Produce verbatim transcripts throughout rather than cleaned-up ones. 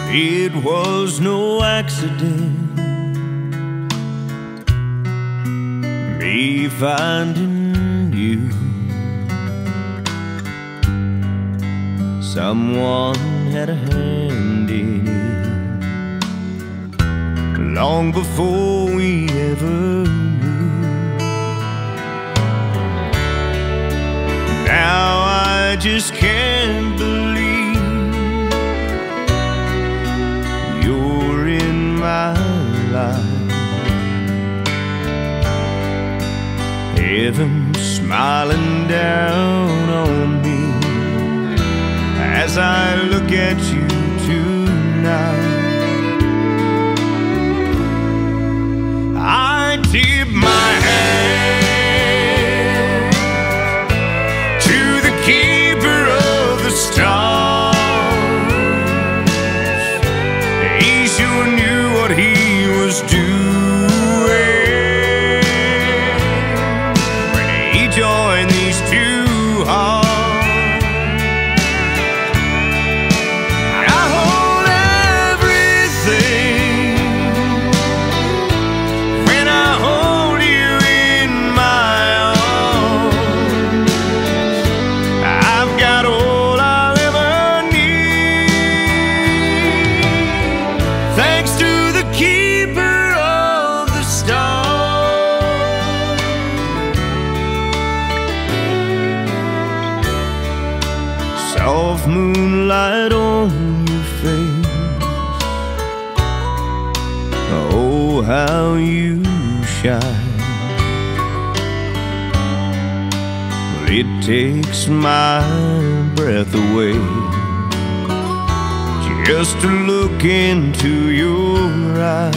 It was no accident, me finding you. Someone had a hand in it long before we ever knew. Now I just can't believe you're in my life. Heaven smiling down on me as I look at you tonight. I tip my hand to the keeper of the stars. He sure knew what he was doing when he joined these two hearts. Soft moonlight on your face, oh how you shine. Well, it takes my breath away just to look into your eyes.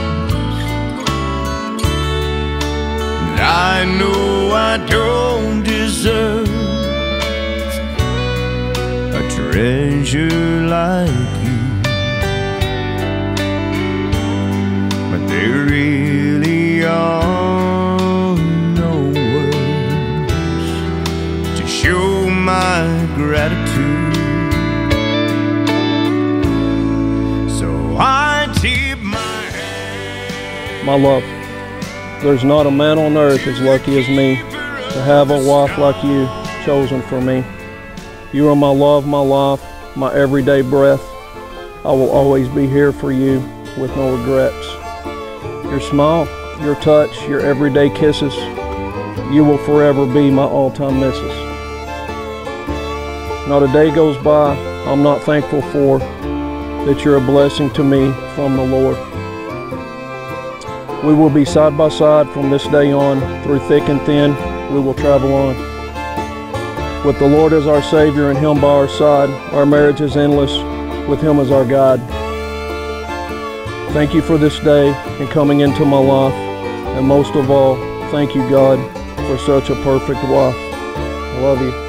And I know I don't deserve a treasure like you, but there really are no words to show my gratitude. So I tip my hand. My love, there's not a man on earth as lucky as me to have a wife like you chosen for me. You are my love, my life, my everyday breath. I will always be here for you with no regrets. Your smile, your touch, your everyday kisses, you will forever be my all-time missus. Not a day goes by I'm not thankful for that you're a blessing to me from the Lord. We will be side by side from this day on. Through thick and thin, we will travel on. With the Lord as our Savior and Him by our side, our marriage is endless with Him as our guide. Thank you for this day and coming into my life. And most of all, thank you, God, for such a perfect wife. I love you.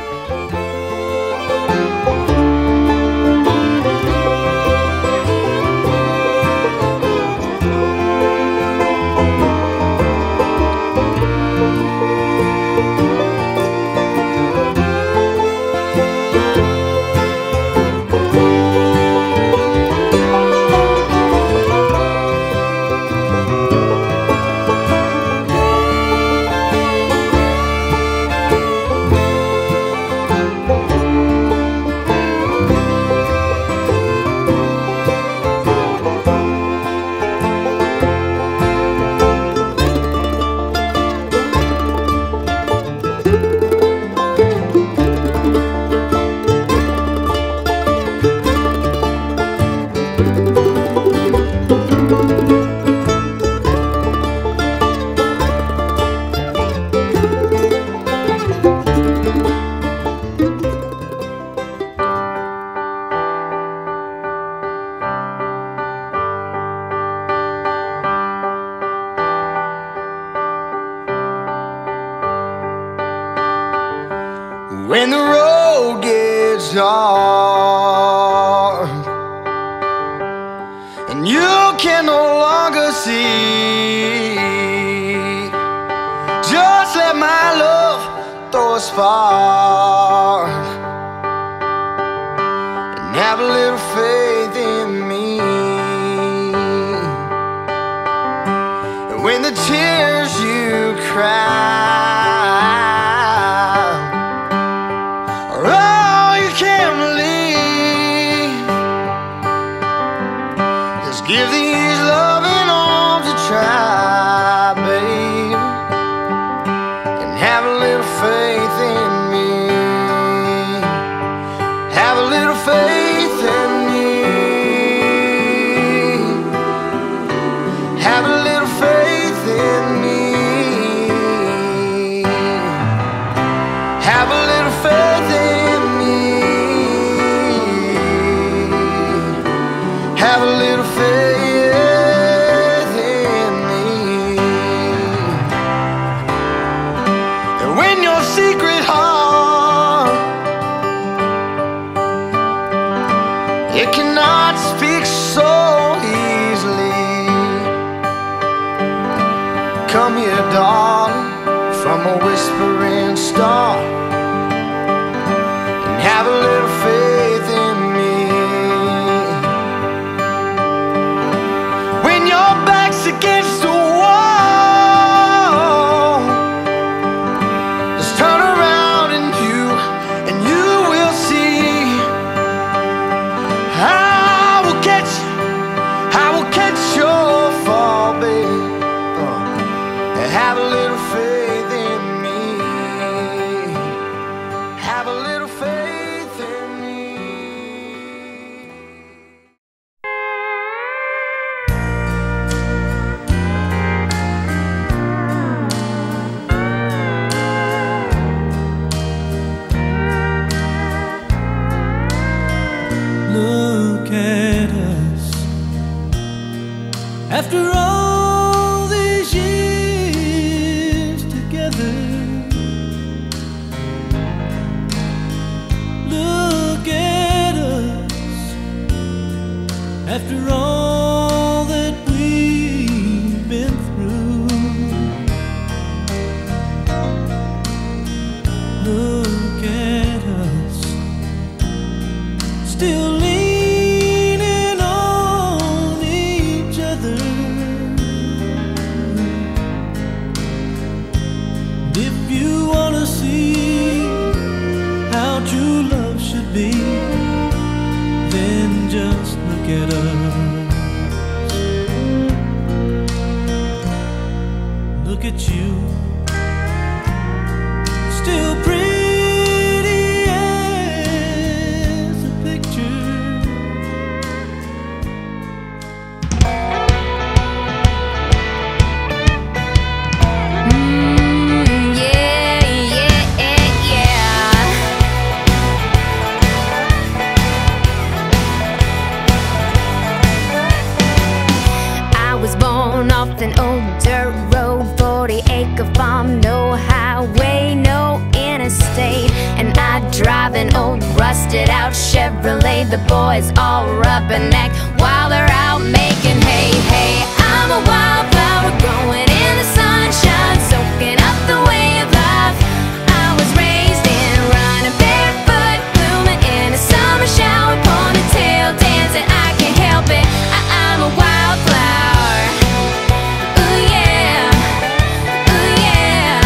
When the road gets hard and you can no longer see, just let my love throw a spark and have a little faith in me. crowd. Oh, you can't believe. Just give these loving arms a try, babe, and have a little faith in me. Have a little faith in me. Have a little faith in me. Have a little faith in me. Have a little faith in me. And when your secret heart, it cannot speak so easily, come here, darling, from a whispering star, and have a little faith in me. When your back's against the wall, just turn around and you, and you will see. I will catch, I will catch your fall, baby. Have a little faith in me. Have a little faith in me. Look at us. After all these years together, look at us. After all that we've been through, look at us, still leaning on each other. If you wanna see how true love should be, then just look at us. Look at you, still pretty as a picture. Mm, yeah, yeah, yeah. I was born off an old dirt road, forty acre farm, no highway, no interstate, and I drive an old rusted out Chevrolet. The boys all rubberneck while they're out making hay. Hey, I'm a wildflower growing in the sunshine, soaking up the way of life. I was raised in, running barefoot, blooming in a summer shower, ponytail dancing. I can't help it. I, I'm a wildflower. Ooh yeah, ooh yeah.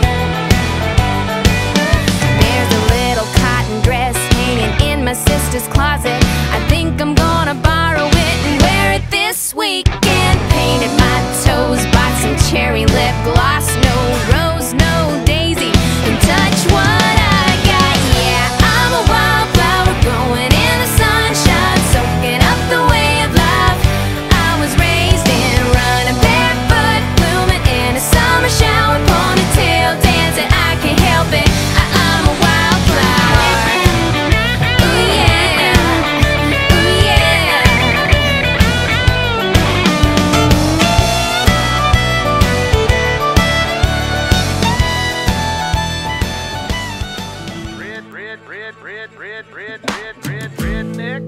There's a little cotton dress hanging in my sister's closet. I think I'm gonna borrow it and wear it this weekend. Painted my toes, bought some cherry lip gloss. No rose, no daisy, and touch what I got. Yeah, I'm a wildflower growing in the sunshine, soaking up the way of life. I was raised in, running barefoot, blooming in a summer shower, ponytail dancing. I can't help it. I, I'm a wildflower. Ooh yeah, ooh yeah. Red, red, red, red, red, red, red, red, redneck.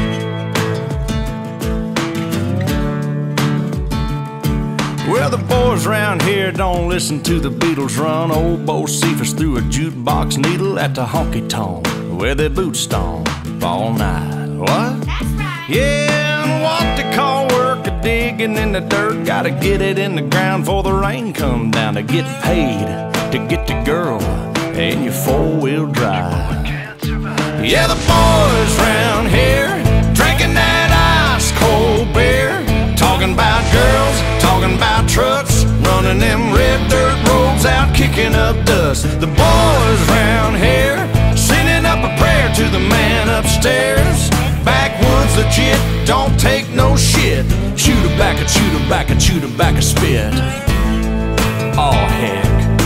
Well, the boys boys round here don't listen to the Beatles run old Bo Cephas through a jukebox needle at the honky-tonk where their boots stomp all night. What? That's right. Yeah, and what they call work a digging in the dirt. Gotta get it in the ground before the rain come down to get paid, to get the girl in your four-wheel drive. Yeah, the boys round here drinking that ice-cold beer, talking about girls, talking about trucks, running them red dirt roads out, kicking up dust. The boys round here sending up a prayer to the man upstairs. Backwoods legit, don't take no shit. Shoot her back and shoot her back and shoot her back a spit. Oh heck.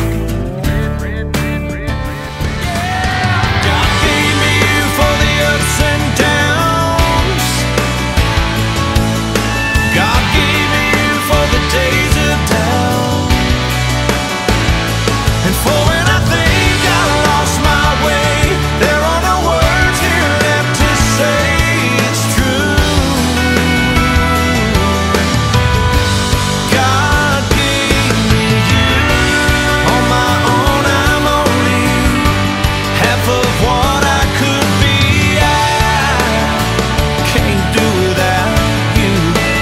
God gave me you for the ups and downs. God gave me you for the days of doubt, and for when I think I lost my way, there are no words here left to say. It's true. God gave me you. On my own I'm only half of what I could be. I can't do without you.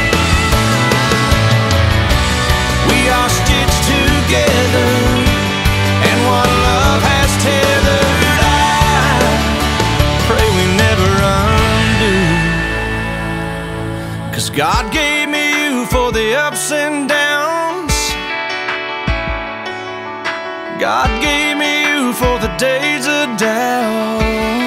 We are stitched together, and what love has tethered, I pray we never undo. 'Cause God gave me you for the ups and downs. God gave me you for the days of doubt.